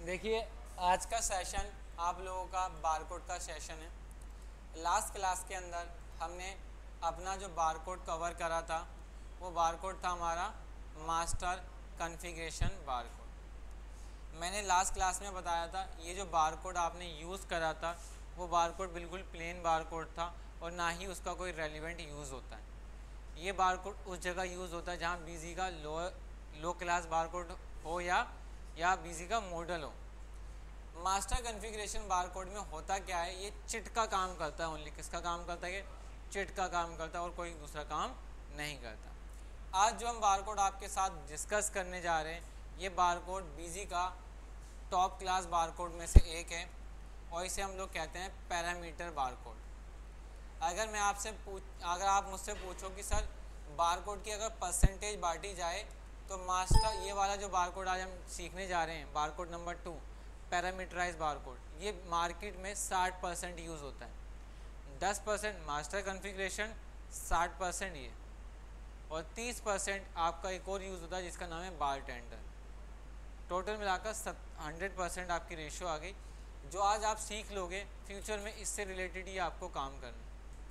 देखिए, आज का सेशन आप लोगों का बारकोड का सेशन है। लास्ट क्लास के अंदर हमने अपना जो बारकोड कवर करा था वो बारकोड था हमारा मास्टर कॉन्फ़िगरेशन बारकोड। मैंने लास्ट क्लास में बताया था ये जो बारकोड आपने यूज़ करा था वो बारकोड बिल्कुल प्लेन बारकोड था और ना ही उसका कोई रेलिवेंट यूज़ होता है। ये बारकोड उस जगह यूज़ होता है जहाँ बीजी का लो क्लास बारकोड हो या बीजी का मॉडल हो। मास्टर कॉन्फ़िगरेशन बारकोड में होता क्या है, ये चिट का काम करता है। ओनली किसका काम करता है? ये चिट का काम करता है और कोई दूसरा काम नहीं करता। आज जो हम बारकोड आपके साथ डिस्कस करने जा रहे हैं ये बारकोड बीजी का टॉप क्लास बारकोड में से एक है और इसे हम लोग कहते हैं पैरामीटर बारकोड। अगर आप मुझसे पूछो कि सर बारकोड की अगर परसेंटेज बांटी जाए तो मास्टर ये वाला जो बारकोड आज हम सीखने जा रहे हैं बारकोड नंबर 2 पैरामीटराइज बारकोड, ये मार्केट में 60% यूज़ होता है। 10% मास्टर कॉन्फ़िगरेशन, 60% ये और 30% आपका एक और यूज़ होता है जिसका नाम है बार टेंडर। टोटल मिलाकर 100% आपकी रेशियो आ गई। जो आज आप सीख लोगे फ्यूचर में इससे रिलेटेड ही आपको काम करना।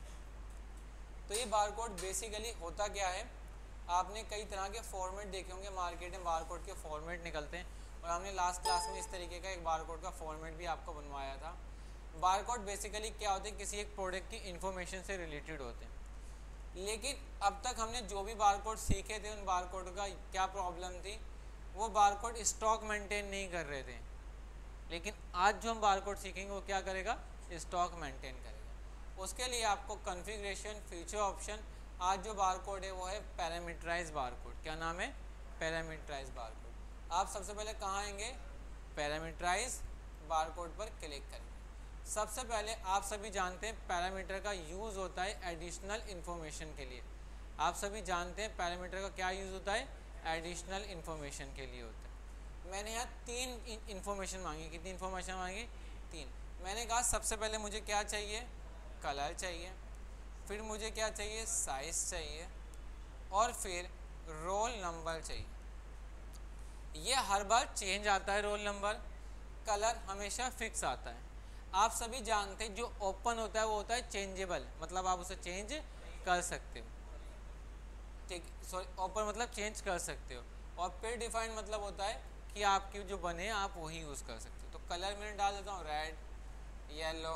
तो ये बारकोड बेसिकली होता क्या है, आपने कई तरह के फॉर्मेट देखे होंगे मार्केट में, बारकोड के फॉर्मेट निकलते हैं और हमने लास्ट क्लास में इस तरीके का एक बारकोड का फॉर्मेट भी आपको बनवाया था। बारकोड बेसिकली क्या होते हैं, किसी एक प्रोडक्ट की इंफॉर्मेशन से रिलेटेड होते हैं। लेकिन अब तक हमने जो भी बारकोड सीखे थे उन बारकोड का क्या प्रॉब्लम थी, वो बारकोड स्टॉक मेंटेन नहीं कर रहे थे। लेकिन आज जो हम बारकोड सीखेंगे वो क्या करेगा, स्टॉक मेंटेन करेगा। उसके लिए आपको कॉन्फ़िगरेशन, फीचर ऑप्शन, आज जो बारकोड है वो है पैरामीटराइज बारकोड। क्या नाम है? Parameterise barcode. आप सबसे पहले कहाँ आएंगे? पैरामीटराइज बारकोड पर क्लिक करेंगे। सबसे पहले आप सभी जानते हैं पैरामीटर का यूज़ होता है एडिशनल इन्फॉर्मेशन के लिए। आप सभी जानते हैं पैरामीटर का क्या यूज़ होता है? एडिशनल इन्फॉर्मेशन के लिए होता है। मैंने यहाँ 3 इन्फॉर्मेशन मांगी। कितनी इन्फॉर्मेशन मांगी? 3। मैंने कहा सबसे पहले मुझे क्या चाहिए? कलर चाहिए, फिर मुझे क्या चाहिए? साइज़ चाहिए और फिर रोल नंबर चाहिए। ये हर बार चेंज आता है रोल नंबर, कलर हमेशा फिक्स आता है। आप सभी जानते हैं जो ओपन होता है वो होता है चेंजेबल, मतलब आप उसे चेंज कर सकते हो। ठीक, सॉरी, ओपन मतलब चेंज कर सकते हो और प्री डिफाइंड मतलब होता है कि आपकी जो बने आप वही यूज़ कर सकते हो। तो कलर मैंने डाल देता हूँ रेड, येलो,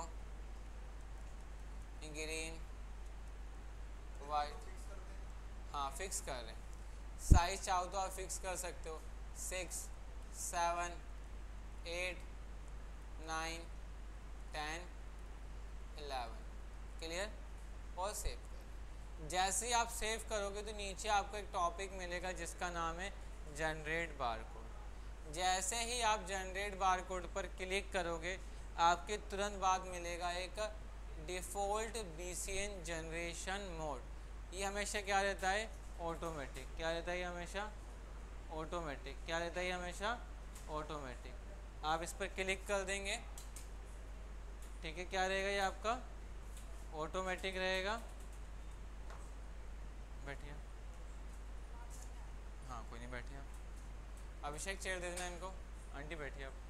ग्रीन, वाइट। हाँ, फिक्स कर रहे हैं। साइज चाहो तो आप फिक्स कर सकते हो 6, 7, 8, 9, 10, 11। क्लियर? और सेव कर। जैसे ही आप सेव करोगे तो नीचे आपको एक टॉपिक मिलेगा जिसका नाम है जनरेट बारकोड। जैसे ही आप जनरेट बारकोड पर क्लिक करोगे आपके तुरंत बाद मिलेगा एक डिफ़ॉल्ट BCN जनरेशन मोड। ये हमेशा क्या रहता है? ऑटोमेटिक। क्या रहता है ये? हमेशा ऑटोमेटिक। क्या रहता है ये? हमेशा ऑटोमेटिक। आप इस पर क्लिक कर देंगे, ठीक है, क्या रहेगा ये आपका? ऑटोमेटिक रहेगा। बैठिए। हाँ, कोई नहीं, बैठिए आप। अभिषेक चेयर दे देना इनको। आंटी बैठिए आप।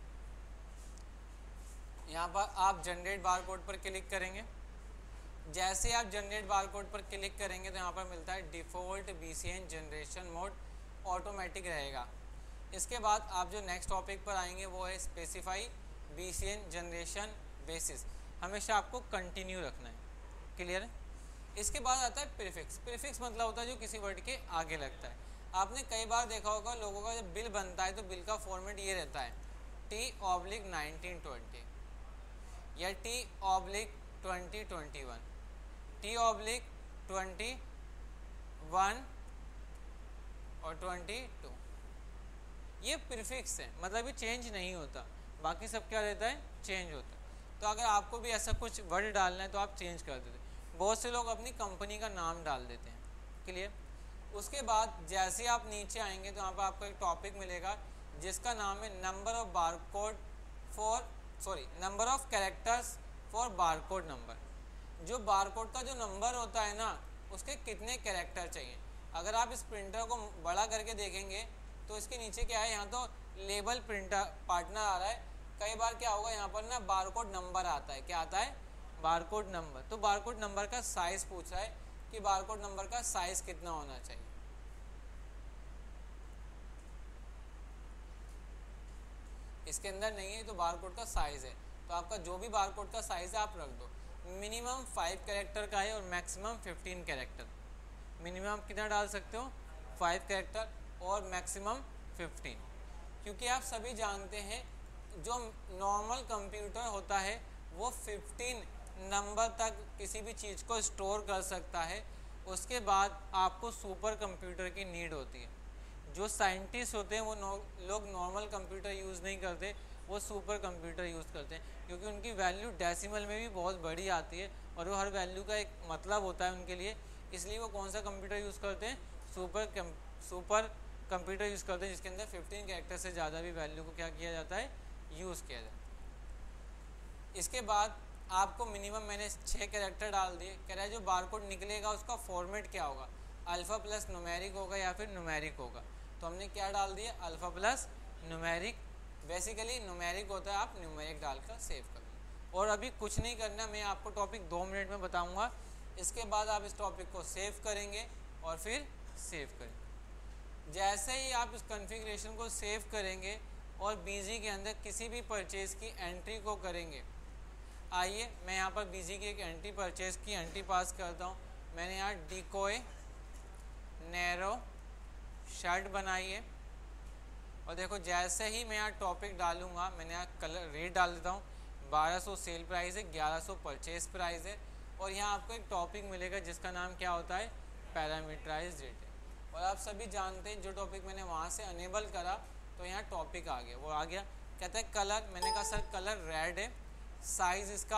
यहाँ पर आप जनरेट बारकोड पर क्लिक करेंगे। जैसे आप जनरेट बारकोड पर क्लिक करेंगे तो यहाँ पर मिलता है default BCN generation mode, automatic रहेगा। इसके बाद आप जो नेक्स्ट टॉपिक पर आएंगे वो है स्पेसिफाई BCN जनरेशन बेसिस। हमेशा आपको कंटिन्यू रखना है। क्लियर है? इसके बाद आता है प्रीफिक्स। प्रीफिक्स मतलब होता है जो किसी वर्ड के आगे लगता है। आपने कई बार देखा होगा लोगों का जब बिल बनता है तो बिल का फॉर्मेट ये रहता है T/1920 या T/2021, T/21 और 22। ये प्रीफिक्स है, मतलब ये चेंज नहीं होता। बाकी सब क्या रहता है? चेंज होता है। तो अगर आपको भी ऐसा कुछ वर्ड डालना है तो आप चेंज कर देते। बहुत से लोग अपनी कंपनी का नाम डाल देते हैं। क्लियर? उसके बाद जैसे आप नीचे आएंगे तो यहाँ पर आपको एक टॉपिक मिलेगा जिसका नाम है number of characters for barcode number. जो बारकोड का जो नंबर होता है ना उसके कितने कैरेक्टर चाहिए। अगर आप इस प्रिंटर को बड़ा करके देखेंगे तो इसके नीचे क्या है, यहाँ तो लेबल प्रिंटर पार्टनर आ रहा है, कई बार क्या होगा यहाँ पर ना बारकोड नंबर आता है, क्या आता है, बारकोड नंबर। तो बारकोड नंबर का साइज पूछ रहा है कि बारकोड नंबर का साइज कितना होना चाहिए। इसके अंदर नहीं है तो बारकोड का साइज है, तो आपका जो भी बारकोड का साइज है आप रख दो। मिनिमम 5 कैरेक्टर का है और मैक्सिमम 15 कैरेक्टर। मिनिमम कितना डाल सकते हो, 5 कैरेक्टर और मैक्सिमम 15, क्योंकि आप सभी जानते हैं जो नॉर्मल कंप्यूटर होता है वो 15 नंबर तक किसी भी चीज़ को स्टोर कर सकता है। उसके बाद आपको सुपर कंप्यूटर की नीड होती है। जो साइंटिस्ट होते हैं वो लोग नॉर्मल कंप्यूटर यूज़ नहीं करते, वो सुपर कंप्यूटर यूज़ करते हैं, क्योंकि उनकी वैल्यू डेसिमल में भी बहुत बड़ी आती है और वो हर वैल्यू का एक मतलब होता है उनके लिए। इसलिए वो कौन सा कंप्यूटर यूज़ करते हैं, सुपर कंप्यूटर यूज़ करते हैं, जिसके अंदर 15 कैरेक्टर से ज़्यादा भी वैल्यू को क्या किया जाता है, यूज़ किया जाता है। इसके बाद आपको मिनिमम मैंने 6 कैरेक्टर डाल दिए। कह रहा है जो बारकोड निकलेगा उसका फॉर्मेट क्या होगा, अल्फ़ा प्लस न्यूमेरिक होगा या फिर न्यूमेरिक होगा। तो हमने क्या डाल दिया, alpha plus numeric. Basically numeric होता है, आप न्यूमेरिक डालकर सेव कर लो। और अभी कुछ नहीं करना, मैं आपको टॉपिक 2 मिनट में बताऊंगा। इसके बाद आप इस टॉपिक को सेव करेंगे और फिर सेव करेंगे। जैसे ही आप इस कॉन्फ़िगरेशन को सेव करेंगे और बीजी के अंदर किसी भी परचेज़ की एंट्री को करेंगे, आइए मैं यहाँ पर बीजी की एक एंट्री परचेज़ की एंट्री पास करता हूँ। मैंने यहाँ डिकोय नैरो शर्ट बनाई है और देखो जैसे ही मैं यहाँ टॉपिक डालूंगा, मैंने यहाँ कलर रेट डाल देता हूँ। 1200 सेल प्राइस है, 1100 परचेज प्राइस है और यहाँ आपको एक टॉपिक मिलेगा जिसका नाम क्या होता है, पैरामीटराइज्ड डेटा। और आप सभी जानते हैं जो टॉपिक मैंने वहाँ से अनेबल करा तो यहाँ टॉपिक आ गया। वो आ गया, कहता है कलर, मैंने कहा सर कलर रेड है, साइज़ इसका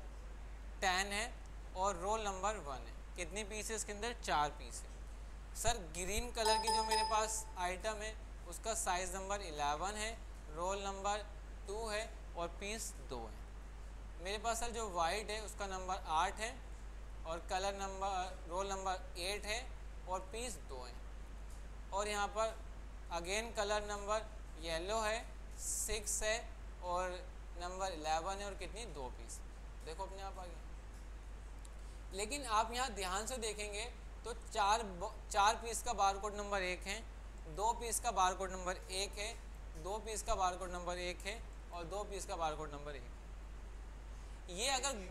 10 है और रोल नंबर 1 है। कितनी पीस है इसके अंदर, 4 पीस है। सर ग्रीन कलर की जो मेरे पास आइटम है उसका साइज़ नंबर 11 है, रोल नंबर 2 है और पीस 2 है। मेरे पास सर जो वाइट है उसका नंबर 8 है और कलर नंबर रोल नंबर 8 है और पीस 2 है। और यहाँ पर अगेन कलर नंबर येलो है, 6 है और नंबर 11 है और कितनी 2 पीस। देखो अपने आप आ गया। लेकिन आप यहाँ ध्यान से देखेंगे तो चार पीस का बारकोड नंबर 1 है, 2 पीस का बारकोड नंबर 1 है, 2 पीस का बारकोड नंबर 1 है और 2 पीस का बारकोड नंबर 1 है। ये अगर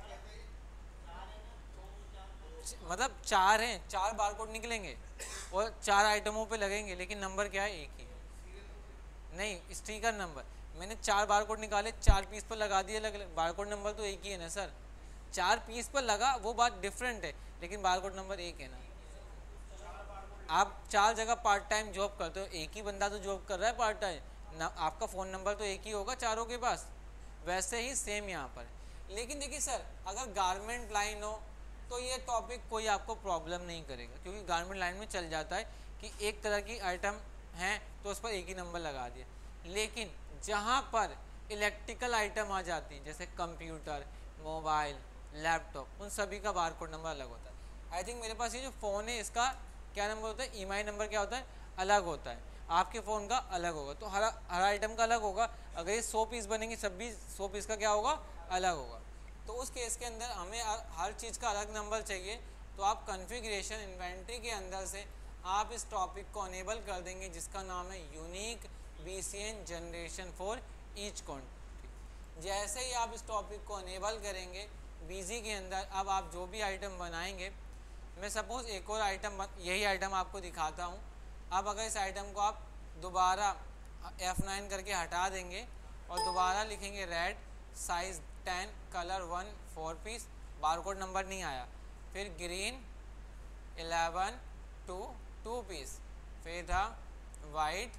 मतलब 4 हैं, 4 बारकोड निकलेंगे और 4 आइटमों पे लगेंगे, लेकिन नंबर क्या है, एक ही है। नहीं, स्टिकर नंबर मैंने 4 बारकोड निकाले, 4 पीस पर लगा दिए अलग अलग, बारकोड नंबर तो एक ही है ना सर। 4 पीस पर लगा वो बात डिफरेंट है, लेकिन बारकोड नंबर एक है ना। आप 4 जगह पार्ट टाइम जॉब करते हो, एक ही बंदा तो जॉब कर रहा है पार्ट टाइम ना, आपका फ़ोन नंबर तो एक ही होगा चारों के पास। वैसे ही सेम यहाँ पर। लेकिन देखिए सर अगर गारमेंट लाइन हो तो ये टॉपिक कोई आपको प्रॉब्लम नहीं करेगा, क्योंकि गारमेंट लाइन में चल जाता है कि एक तरह की आइटम हैं तो उस पर एक ही नंबर लगा दिया। लेकिन जहाँ पर इलेक्ट्रिकल आइटम आ जाती हैं जैसे कंप्यूटर, मोबाइल, लैपटॉप, उन सभी का बारकोड नंबर अलग होता है। आई थिंक मेरे पास ये जो फ़ोन है इसका क्या नंबर होता है, ईएमआई नंबर क्या होता है, अलग होता है। आपके फ़ोन का अलग होगा, तो हर आइटम का अलग होगा। अगर ये 100 पीस बनेंगे, सब भी 100 पीस का क्या होगा, अलग होगा। तो उस केस के अंदर हमें हर चीज़ का अलग नंबर चाहिए, तो आप कॉन्फ़िगरेशन इन्वेंट्री के अंदर से आप इस टॉपिक को अनेबल कर देंगे जिसका नाम है unique BCN generation for each quantity. जैसे ही आप इस टॉपिक को अनेबल करेंगे बीजी के अंदर, अब आप जो भी आइटम बनाएंगे, मैं सपोज़ एक और आइटम यही आइटम आपको दिखाता हूँ। अब अगर इस आइटम को आप दोबारा F9 करके हटा देंगे और दोबारा लिखेंगे red, size 10, colour 1, 4 piece, barcode number नहीं आया, फिर ग्रीन 11, 2 पीस, फिर था वाइट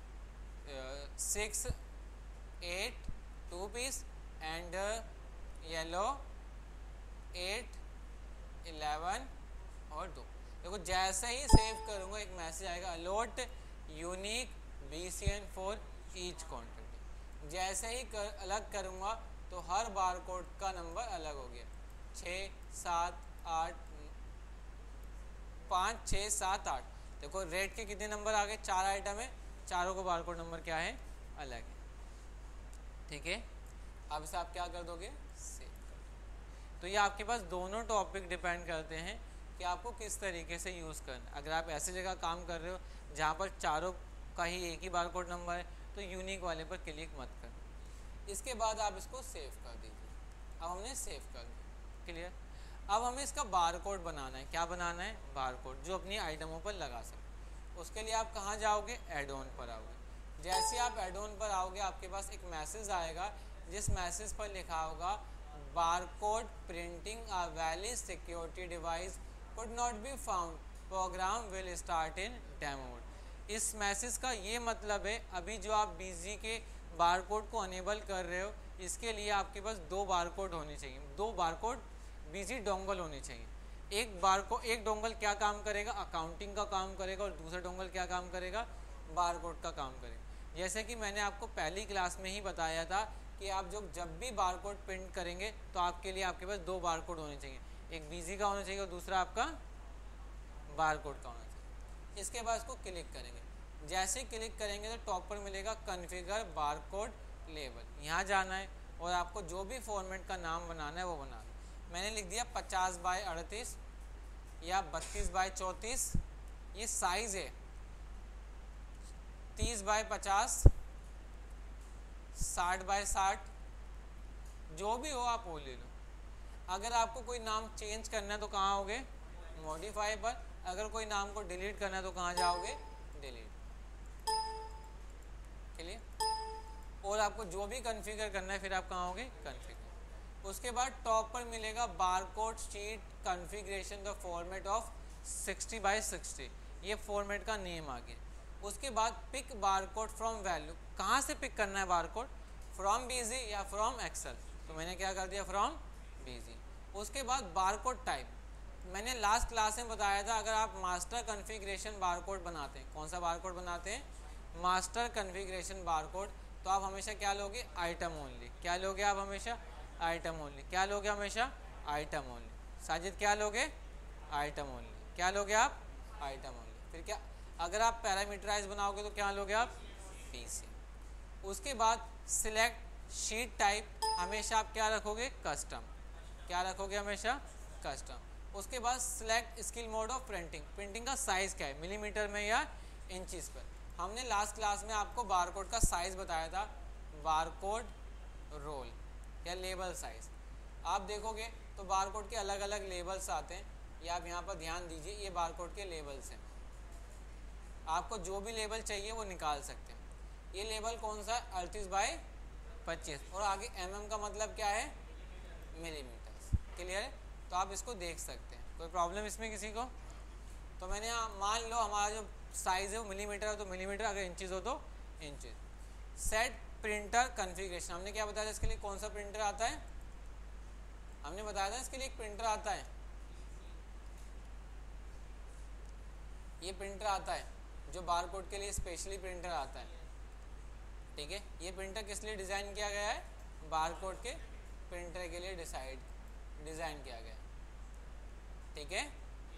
6, 8, 2 पीस एंड येलो 8, 11 और 2। देखो जैसे ही सेव करूँगा एक मैसेज आएगा, allot unique BCN for each quantity. जैसे ही अलग करूँगा तो हर बारकोड का नंबर अलग हो गया। 6, 7, 8, 5, 6, 7, 8। देखो रेड के कितने नंबर आ गए, 4 आइटम है, चारों को बारकोड नंबर क्या है, अलग है, ठीक है। अब इसे आप क्या कर दोगे, सेव कर दोगे। तो ये आपके पास दोनों टॉपिक डिपेंड करते हैं कि आपको किस तरीके से यूज़ करना है। अगर आप ऐसी जगह काम कर रहे हो जहाँ पर चारों का ही एक ही बारकोड नंबर है तो यूनिक वाले पर क्लिक मत कर। इसके बाद आप इसको सेव कर दीजिए। अब हमने सेव कर दिया, क्लियर। अब हमें इसका बारकोड बनाना है। क्या बनाना है, बारकोड, जो अपनी आइटमों पर लगा सके। उसके लिए आप कहाँ जाओगे, ऐड ऑन पर आओगे। जैसे आप ऐड ऑन पर आओगे आपके पास एक मैसेज आएगा, जिस मैसेज पर लिखा होगा barcode printing a valid security device could not be found, program will start in demo mode. इस मैसेज का ये मतलब है अभी जो आप बीजी के बारकोड को अनेबल कर रहे हो इसके लिए आपके पास दो बारकोड होने चाहिए, दो बारकोड बीजी डोंगल होने चाहिए। एक डोंगल क्या काम करेगा, अकाउंटिंग का काम करेगा, और दूसरा डोंगल क्या काम करेगा, बारकोड का काम करेगा। जैसे कि मैंने आपको पहली क्लास में ही बताया था कि आप जब भी बारकोड प्रिंट करेंगे तो आपके लिए आपके पास दो बारकोड होने चाहिए, एक बीजी का होना चाहिए और दूसरा आपका बारकोड का होना चाहिए। इसके बाद इसको क्लिक करेंगे। जैसे क्लिक करेंगे तो टॉप पर मिलेगा कॉन्फ़िगर बारकोड लेबल, यहाँ जाना है और आपको जो भी फॉर्मेट का नाम बनाना है वो बनाना है। मैंने लिख दिया 50x38 या 32x34, ये साइज़ है। 30x50, 60x60, जो भी हो आप वो ले लो। अगर आपको कोई नाम चेंज करना है तो कहाँ आओगे, मॉडिफाई पर। अगर कोई नाम को डिलीट करना है तो कहाँ जाओगे, डिलीट, क्लियर। और आपको जो भी कॉन्फ़िगर करना है फिर आप कहाँ आओगे, कॉन्फ़िगर। उसके बाद टॉप पर मिलेगा barcode sheet configuration the format of 60x60, ये फॉर्मेट का नेम आ गया। उसके बाद पिक बारकोड फ्रॉम वैल्यू, कहाँ से पिक करना है बारकोड, फ्रॉम बीजी या फ्रॉम एक्सेल, तो मैंने क्या कर दिया, फ्रॉम बीजी। उसके बाद बारकोड टाइप, मैंने लास्ट क्लास में बताया था अगर आप मास्टर कॉन्फ़िगरेशन बारकोड बनाते हैं, कौन सा बारकोड बनाते हैं, मास्टर कॉन्फ़िगरेशन बारकोड, तो आप हमेशा क्या लोगे, आइटम ओनली। क्या लोगे आप हमेशा, आइटम ओनली। क्या लोगे हमेशा, आइटम ओनली। साजिद क्या लोगे, आइटम ओनली। क्या लोगे आप, आइटम ओनली। फिर क्या, अगर आप पैरामीटराइज बनाओगे तो क्या लोगे आप, पीसी। उसके बाद सिलेक्ट शीट टाइप, हमेशा आप क्या रखोगे, कस्टम। क्या रखोगे, हमेशा कस्टम। उसके बाद select skill mode of printing, printing का साइज़ क्या है, मिलीमीटर में या इंचेस पर। हमने लास्ट क्लास में आपको बारकोड का साइज़ बताया था, बारकोड रोल या लेबल साइज़। आप देखोगे तो बारकोड के अलग अलग लेबल्स आते हैं, ये आप यहाँ पर ध्यान दीजिए, ये बारकोड के लेबल्स हैं। आपको जो भी लेबल चाहिए वो निकाल सकते हैं। ये लेबल कौन सा है, 38x25, और आगे mm का मतलब क्या है, मिलीमीटर, क्लियर है। तो आप इसको देख सकते हैं, कोई प्रॉब्लम इसमें किसी को। तो मैंने यहाँ मान लो हमारा जो साइज़ है वो मिलीमीटर हो तो मिलीमीटर, अगर इंचेस हो तो इंचेस। सेट प्रिंटर कॉन्फ़िगरेशन, हमने क्या बताया था इसके लिए, कौन सा प्रिंटर आता है, हमने बताया था इसके लिए एक प्रिंटर आता है, ये प्रिंटर आता है जो बारकोड के लिए स्पेशली प्रिंटर आता है, ठीक है। ये प्रिंटर किस लिए डिज़ाइन किया गया है, बारकोड के प्रिंटर के लिए डिज़ाइन किया गया, ठीक है।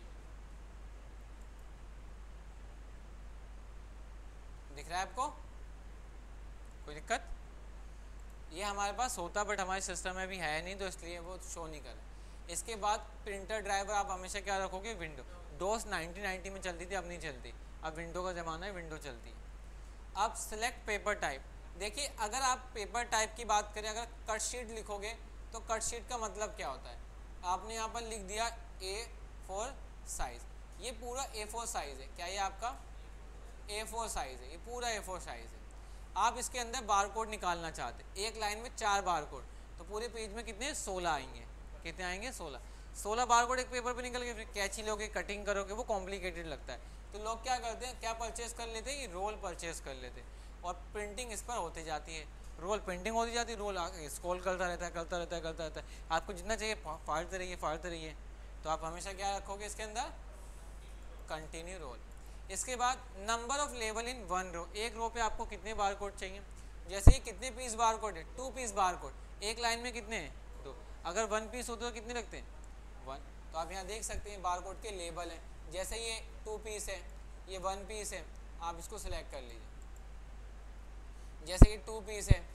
दिख रहा है आपको, कोई दिक्कत। ये हमारे पास होता बट हमारे सिस्टम में भी है नहीं तो इसलिए वो शो नहीं कर रहा। इसके बाद प्रिंटर ड्राइवर आप हमेशा क्या रखोगे, विंडो। डोस 1990 में चलती थी, अब नहीं चलती, अब विंडो का ज़माना है, विंडो चलती है। अब सिलेक्ट पेपर टाइप, देखिए अगर आप पेपर टाइप की बात करें, अगर कट शीट लिखोगे तो कट शीट का मतलब क्या होता है, आपने यहाँ पर लिख दिया A4 साइज़, ये पूरा A4 साइज़ है। क्या ये आपका A4 साइज़ है, ये पूरा A4 साइज़ है। आप इसके अंदर बारकोड निकालना चाहते, एक लाइन में 4 बारकोड, तो पूरे पेज में कितने, 16 आएंगे। कितने आएंगे, 16 बारकोड एक पेपर पे निकल गए। फिर कैंची लोगे, कटिंग करोगे, वो कॉम्प्लिकेटेड लगता है, तो लोग क्या करते हैं, क्या परचेस कर लेते हैं, रोल परचेस कर लेते हैं, और प्रिंटिंग इस पर होती जाती है, रोल प्रिंटिंग होती जाती है, रोल स्क्रॉल करता रहता है। आपको जितना चाहिए फाड़ते रहिए। तो आप हमेशा क्या रखोगे इसके अंदर, कंटिन्यू रोल। इसके बाद number of label in 1 row, एक रो पे आपको कितने बारकोड चाहिए, जैसे ये कितने पीस बारकोड है, 2 पीस बारकोड, एक लाइन में कितने हैं, 2। अगर 1 पीस होते तो कितने लगते हैं, 1। तो आप यहाँ देख सकते हैं बारकोड के लेबल हैं, जैसे ये 2 पीस है, ये 1 पीस है, आप इसको सिलेक्ट कर लीजिए। जैसे कि 2 पीस है,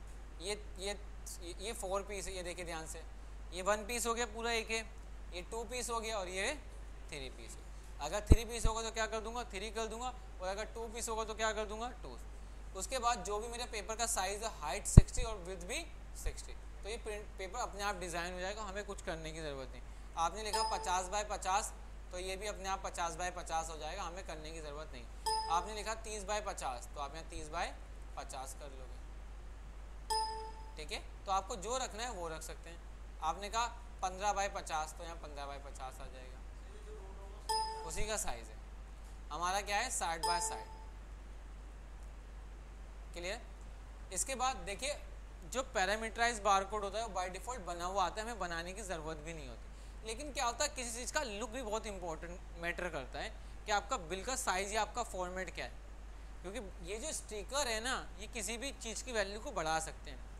ये 4 पीस है, ये देखिए ध्यान से, ये 1 पीस हो गया पूरा एक है, ये 2 पीस हो गया और ये 3 पीस है। अगर 3 पीस होगा तो क्या कर दूंगा 3 कर दूंगा, और अगर 2 पीस होगा तो क्या कर दूंगा 2। उसके बाद जो भी मेरे पेपर का साइज है, हाइट 60 और विड्थ भी 60, तो ये प्रिंट पेपर अपने आप डिज़ाइन हो जाएगा, हमें कुछ करने की ज़रूरत नहीं। आपने लिखा 50 बाय 50, तो ये भी अपने आप 50 बाय 50 हो जाएगा, हमें करने की ज़रूरत नहीं। आपने लिखा 30 बाय 50, तो आप यहाँ 30 बाय 50 कर लोगे, ठीक है। तो आपको जो रखना है वो रख सकते हैं। आपने कहा 15 बाय 50, तो यहाँ 15 बाय 50 आ जाएगा, उसी का साइज है। हमारा क्या है 60 बाय 60, क्लियर। इसके बाद देखिए जो पैरामीटराइज बारकोड होता है वो बाय डिफ़ॉल्ट बना हुआ आता है, हमें बनाने की ज़रूरत भी नहीं होती। लेकिन क्या होता है किसी चीज़ का लुक भी बहुत इंपॉर्टेंट मैटर करता है कि आपका बिल का साइज़ या आपका फॉर्मेट क्या है, क्योंकि ये जो स्टिकर है ना, ये किसी भी चीज़ की वैल्यू को बढ़ा सकते हैं।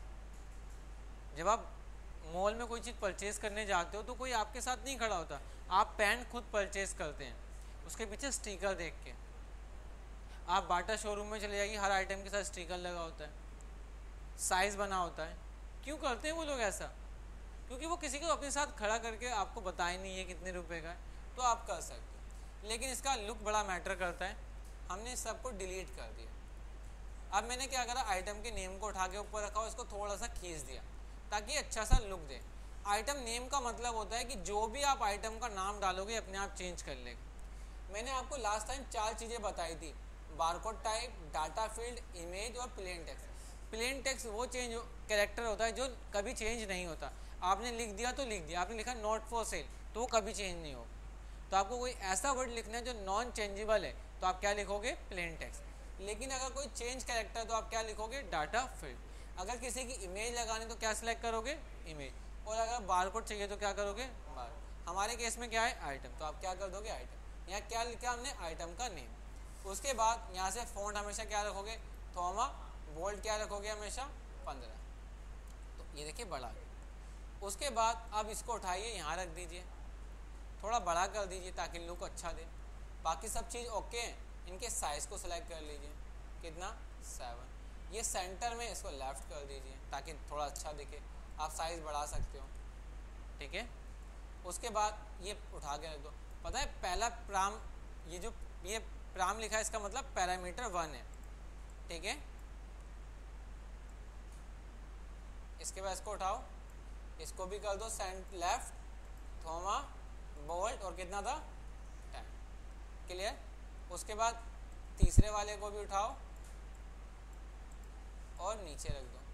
जब आप मॉल में कोई चीज़ परचेज़ करने जाते हो तो कोई आपके साथ नहीं खड़ा होता, आप पेन खुद परचेज़ करते हैं, उसके पीछे स्टिकर देख के। आप बाटा शोरूम में चले जाइए, हर आइटम के साथ स्टिकर लगा होता है, साइज़ बना होता है। क्यों करते हैं वो लोग ऐसा? क्योंकि वो किसी को अपने साथ खड़ा करके आपको बताए नहीं है कितने रुपए का है, तो आप कर सकते हो। लेकिन इसका लुक बड़ा मैटर करता है, हमने इस सब को डिलीट कर दिया। अब मैंने क्या करा, आइटम के नेम को उठा के ऊपर रखा और इसको थोड़ा सा खींच दिया ताकि अच्छा सा लुक दे। आइटम नेम का मतलब होता है कि जो भी आप आइटम का नाम डालोगे अपने आप चेंज कर लेगा। मैंने आपको लास्ट टाइम 4 चीज़ें बताई थी, barcode type, data field, image और प्लेन टेक्स्ट। प्लेन टेक्स्ट वो चेंज कैरेक्टर होता है जो कभी चेंज नहीं होता। आपने लिख दिया तो लिख दिया, आपने लिखा नॉट फॉर सेल तो वो कभी चेंज नहीं होगा। तो आपको कोई ऐसा वर्ड लिखना है जो नॉन चेंजेबल है, तो आप क्या लिखोगे प्लेन टेक्स्ट। लेकिन अगर कोई चेंज कैरेक्टर तो आप क्या लिखोगे डाटा फील्ड। अगर किसी की इमेज लगानी तो क्या सिलेक्ट करोगे इमेज, और अगर बारकोड चाहिए तो क्या करोगे बार। हमारे केस में क्या है आइटम, तो आप क्या कर दोगे आइटम। यहाँ क्या लिखा हमने आइटम का नेम। उसके बाद यहाँ से फ़ॉन्ट हमेशा क्या रखोगे थोमा, बोल्ड क्या रखोगे हमेशा 15, तो ये देखिए बड़ा। उसके बाद अब इसको उठाइए यहाँ रख दीजिए, थोड़ा बड़ा कर दीजिए ताकि लुक अच्छा दे। बाकी सब चीज़ ओके है, इनके साइज़ को सिलेक्ट कर लीजिए, कितना 7। ये सेंटर में इसको लेफ़्ट कर दीजिए ताकि थोड़ा अच्छा दिखे, आप साइज़ बढ़ा सकते हो, ठीक है। उसके बाद ये उठा के रख दो। पता है पहला प्राम, ये प्राम लिखा है इसका मतलब पैरामीटर 1 है, ठीक है। इसके बाद इसको उठाओ, इसको भी कर दो सेंट लेफ्ट, थोमा, बोल्ट और कितना था 10, क्लियर। उसके बाद तीसरे वाले को भी उठाओ और नीचे रख दो,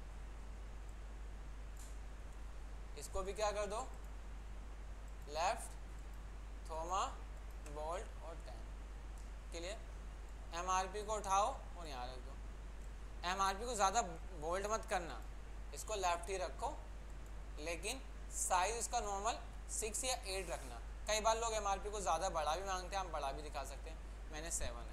इसको भी क्या कर दो लेफ्ट, थोमा, बोल्ट और 10, क्लियर। एमआरपी को उठाओ और यहाँ रख दो। एमआरपी को ज़्यादा बोल्ड मत करना, इसको लेफ्ट ही रखो, लेकिन साइज इसका नॉर्मल 6 या 8 रखना। कई बार लोग एमआरपी को ज़्यादा बड़ा भी मांगते हैं, हम बड़ा भी दिखा सकते हैं, मैंने 7 रखा,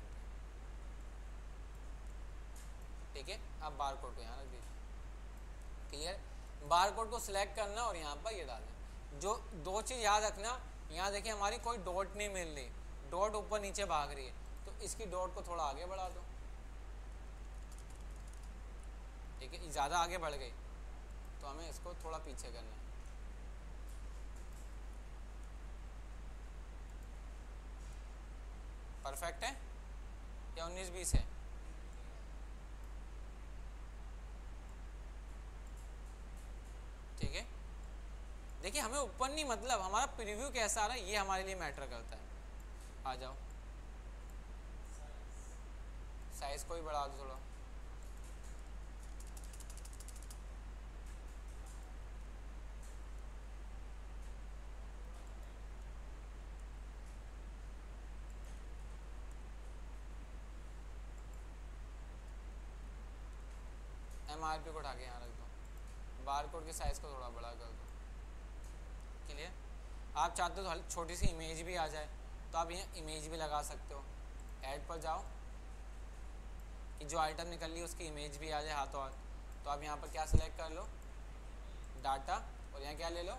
ठीक है। अब बार कोड को यहाँ रख दीजिए, क्लियर। बार कोड को सिलेक्ट करना और यहाँ पर ये डालना। जो 2 चीज़ याद रखना, यहाँ देखिए हमारी कोई डॉट नहीं मिल रही, डॉट ऊपर नीचे भाग रही है, तो इसकी डॉट को थोड़ा आगे बढ़ा दो, ठीक है। ज़्यादा आगे बढ़ गई तो हमें इसको थोड़ा पीछे करना है। परफेक्ट है या 19-20 है? ठीक है। देखिए हमें ऊपर नहीं, मतलब हमारा प्रीव्यू कैसा आ रहा है ये हमारे लिए मैटर करता है। आ जाओ, साइज को भी बढ़ा दो थोड़ा, एमआरपी को उठा के यहाँ रख दो, बार कोड के साइज़ को थोड़ा बड़ा कर दो, क्लियर। आप चाहते हो तो छोटी सी इमेज भी आ जाए तो आप यहाँ इमेज भी लगा सकते हो। ऐड पर जाओ कि जो आइटम निकल ली उसकी इमेज भी आ जाए हाथों हाथ, तो आप यहाँ पर क्या सिलेक्ट कर लो डाटा, और यहाँ क्या ले लो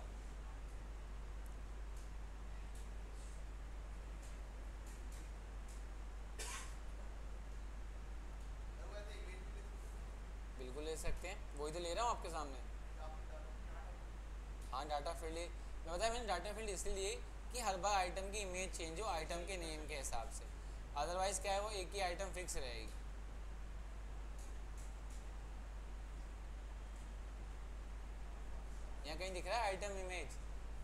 वही तो ले रहा हूँ आपके सामने। हाँ डाटा फील्ड मैं बताया मैंने, डाटा फील्ड इसलिए लिए कि हर बार आइटम की इमेज चेंज हो आइटम के नेम के हिसाब से, अदरवाइज क्या है वो एक ही आइटम फिक्स रहेगी। यहाँ कहीं दिख रहा है आइटम इमेज?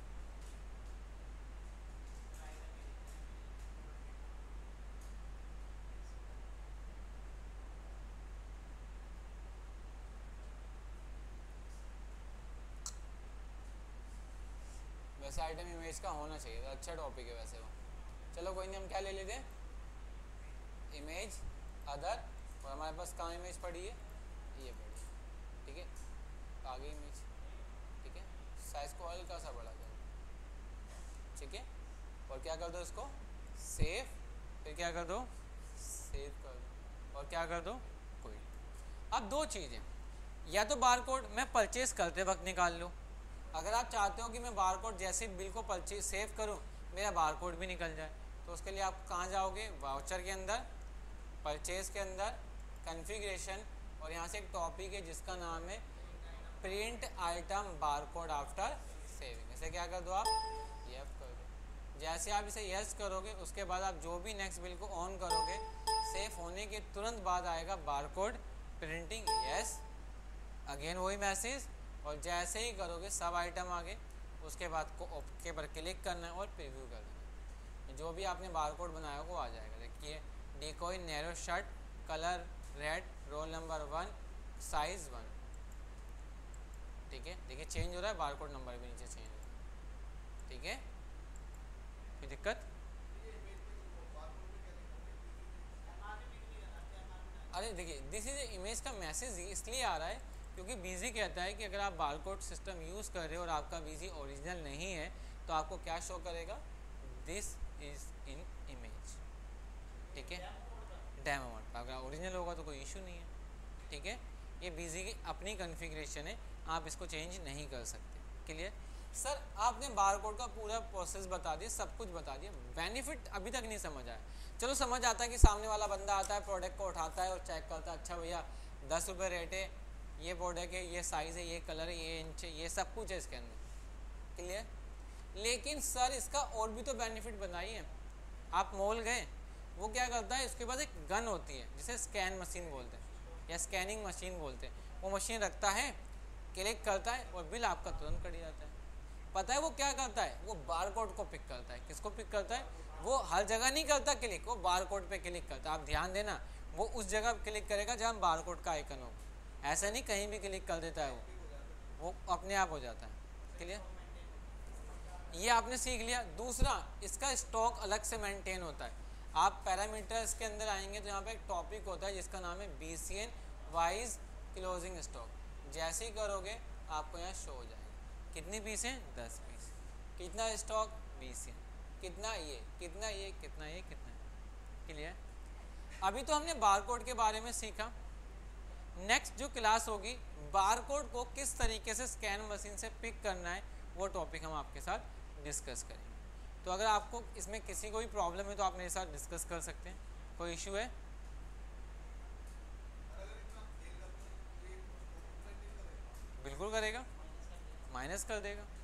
वैसे आइटम इमेज का होना चाहिए, अच्छा टॉपिक है वैसे वो। चलो कोई नहीं, हम क्या ले लेते हैं, इमेज अदर, और हमारे पास कहाँ इमेज पड़ी है, ये पड़ी है, ठीक है, आगे इमेज, ठीक है, साइज को हल्का सा बड़ा कर दो, ठीक है, और क्या कर दो इसको सेव, फिर क्या कर दो सेव कर दो, और क्या कर दो कोई। अब दो चीज़ें, या तो बारकोड मैं परचेज करते वक्त निकाल लूँ, अगर आप चाहते हो कि मैं बारकोड जैसे बिल को परचेज सेव करूँ मेरा बारकोड भी निकल जाए, तो उसके लिए आप कहाँ जाओगे, वाउचर के अंदर, परचेज के अंदर, कॉन्फ़िगरेशन, और यहाँ से एक टॉपिक है जिसका नाम है print item barcode after saving. इसे क्या कर दो आप यस कर दो। जैसे आप इसे यस करोगे उसके बाद आप जो भी नेक्स्ट बिल को ऑन करोगे सेव होने के तुरंत बाद आएगा बारकोड प्रिंटिंग यस, अगेन वही मैसेज, और जैसे ही करोगे सब आइटम आगे, उसके बाद को ओके पर क्लिक करना है और प्रीव्यू कर देना, जो भी आपने बारकोड बनाया वो आ जाएगा। देखिए decoy narrow shirt colour red roll number 1 size 1, ठीक है, देखिए चेंज हो रहा है, बारकोड नंबर भी नीचे चेंज हो रहा है, ठीक है, कोई दिक्कत? अरे देखिए दिस इज इमेज का मैसेज इसलिए आ रहा है क्योंकि बीजी कहता है कि अगर आप बारकोड सिस्टम यूज़ कर रहे हो और आपका बीजी ओरिजिनल नहीं है तो आपको क्या शो करेगा, दिस इज़ इन इमेज, ठीक है, डेमो मोड। अगर ओरिजिनल होगा तो कोई इशू नहीं है, ठीक है, ये बीजी की अपनी कॉन्फ़िगरेशन है, आप इसको चेंज नहीं कर सकते। क्लियर? सर आपने बारकोड का पूरा प्रोसेस बता दिया, सब कुछ बता दिया, बेनिफिट अभी तक नहीं समझ आया। चलो समझ आता है कि सामने वाला बंदा आता है प्रोडक्ट को उठाता है और चेक करता है, अच्छा भैया 10 रुपये रेट है, ये प्रोडक्ट है, ये साइज़ है, ये कलर है, ये इंच है, ये सब कुछ है इसके अंदर। क्लियर? लेकिन सर इसका और भी तो बेनिफिट बताइए। आप मॉल गए, वो क्या करता है, इसके पास एक गन होती है जिसे स्कैन मशीन बोलते हैं या स्कैनिंग मशीन बोलते हैं, वो मशीन रखता है, क्लिक करता है और बिल आपका तुरंत कट जाता है। पता है वो क्या करता है, वो बारकोड को पिक करता है। किसको पिक करता है? वो हर जगह नहीं करता क्लिक, वो बारकोड पे क्लिक करता है। आप ध्यान देना, वो उस जगह क्लिक करेगा जहाँ बारकोड का आइकन हो, ऐसा नहीं कहीं भी क्लिक कर देता है, वो अपने आप हो जाता है। क्लियर? ये आपने सीख लिया। दूसरा, इसका स्टॉक अलग से मेंटेन होता है। आप पैरामीटर्स के अंदर आएंगे तो यहाँ पे एक टॉपिक होता है जिसका नाम है BCN वाइज क्लोजिंग स्टॉक, जैसे ही करोगे आपको यहाँ शो हो जाएगा कितनी पीस हैं, 10 पीस, कितना स्टॉक BCN, कितना ये, कितना ये, कितना ये, कितना। क्लियर? अभी तो हमने बारकोड के बारे में सीखा, नेक्स्ट जो क्लास होगी बारकोड को किस तरीके से स्कैन मशीन से पिक करना है वो टॉपिक हम आपके साथ डिस्कस करेंगे। तो अगर आपको इसमें किसी को भी प्रॉब्लम है तो आप मेरे साथ डिस्कस कर सकते हैं, कोई इशू है? बिल्कुल करेगा, माइनस कर देगा।